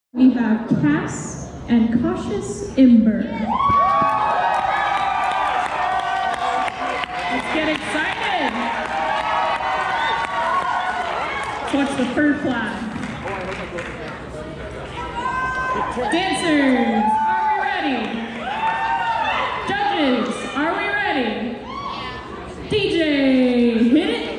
We have Cass and Cautious Ember. Let's get excited. Let's watch the fur fly. Dancers, are we ready? Judges, are we ready? DJ, hit it.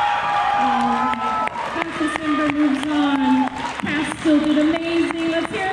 Cautious Ember moves on. Cass still did amazing. Let's hear it.